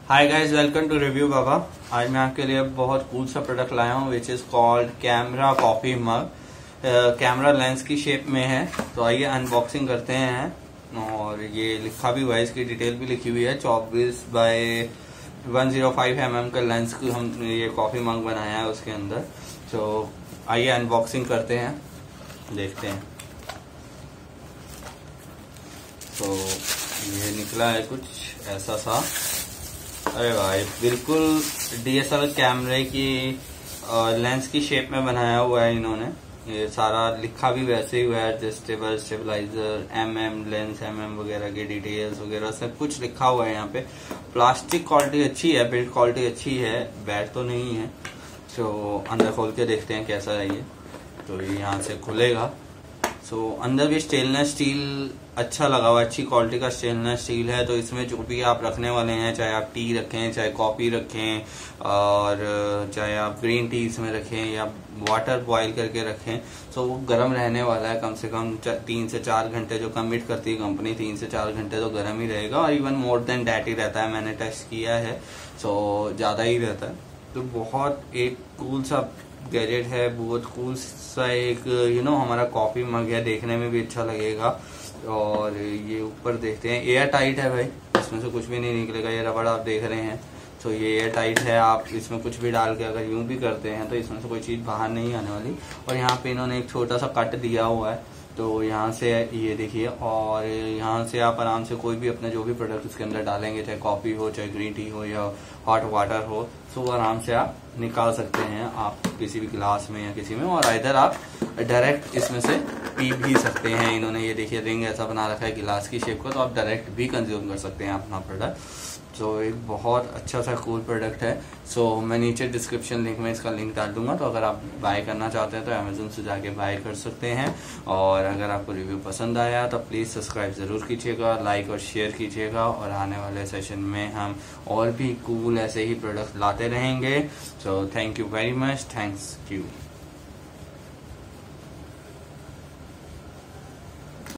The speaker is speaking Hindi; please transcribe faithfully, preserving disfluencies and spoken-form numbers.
Hi guys, welcome to review Baba. आज मैं आपके लिए बहुत कूल सा प्रोडक्ट लाया हूँ which is called camera coffee mug. Camera lens की शेप में है, तो आइए अनबॉक्सिंग करते हैं। और ये लिखा भी हुआ है, इसकी डिटेल भी लिखी हुई है। चौबीस by one zero five M M का लेंस की हम ये कॉफी मग बनाया है उसके अंदर। तो आइए अनबॉक्सिंग करते हैं, देखते हैं। तो ये निकला है कुछ ऐसा सा। अरे भाई, बिल्कुल डीएसएलआर कैमरे की लेंस की शेप में बनाया हुआ है इन्होंने। ये सारा लिखा भी वैसे ही हुआ है, adjustable stabiliser, MM lens, MM वगैरह के डिटेल्स वगैरह सब कुछ लिखा हुआ है यहाँ पे। प्लास्टिक क्वालिटी अच्छी है, बिल्ड क्वालिटी अच्छी है, बैड तो नहीं है। तो अंदर खोल के देखते हैं कैसा है ये। तो ये यहाँ से खुलेगा। सो so, अंदर भी स्टेनलेस स्टील अच्छा लगा हुआ है, अच्छी क्वालिटी का स्टेनलेस स्टील है। तो इसमें जो भी आप रखने वाले हैं, चाहे आप टी रखें, चाहे कॉफी रखें, और चाहे आप ग्रीन टी इसमें रखें या वाटर बॉईल करके रखें, तो वो गर्म रहने वाला है। कम से कम तीन से चार घंटे जो कमिट करती है कंपनी, तीन से चार घंटे तो गर्म ही रहेगा। और इवन मोर देन डैट ही रहता है, मैंने टेस्ट किया है। सो so, ज़्यादा ही रहता है। तो बहुत एक कूल सा गैजेट है, बहुत कूल सा एक यू नो हमारा कॉफी मग है, देखने में भी अच्छा लगेगा। और ये ऊपर देखते हैं, एयर टाइट है भाई, इसमें से कुछ भी नहीं निकलेगा। ये रबड़ आप देख रहे हैं, तो ये एयर टाइट है। आप इसमें कुछ भी डाल के अगर यूं भी करते हैं तो इसमें से कोई चीज़ बाहर नहीं आने वाली। और यहाँ पे इन्होंने एक छोटा सा कट दिया हुआ है, तो यहाँ से ये देखिए। और यहाँ से आप आराम से कोई भी अपने जो भी प्रोडक्ट इसके अंदर डालेंगे, चाहे कॉफ़ी हो, चाहे ग्रीन टी हो या हॉट वाटर हो, तो आराम से आप निकाल सकते हैं, आप किसी भी गिलास में या किसी में। और इधर आप डायरेक्ट इसमें से पी भी सकते हैं। इन्होंने ये देखिए रिंग ऐसा बना रखा है गिलास की शेप का, तो आप डायरेक्ट भी कंज्यूम कर सकते हैं अपना प्रोडक्ट। सो so, एक बहुत अच्छा सा कूल प्रोडक्ट है। सो so, मैं नीचे डिस्क्रिप्शन लिंक में इसका लिंक डाल दूंगा। तो अगर आप बाय करना चाहते हैं तो अमेजोन से जाके बाय कर सकते हैं। और अगर आपको रिव्यू पसंद आया तो प्लीज़ सब्सक्राइब ज़रूर कीजिएगा, लाइक और शेयर कीजिएगा। और आने वाले सेशन में हम और भी कूल ऐसे ही प्रोडक्ट लाते रहेंगे। So thank you very much, thanks you.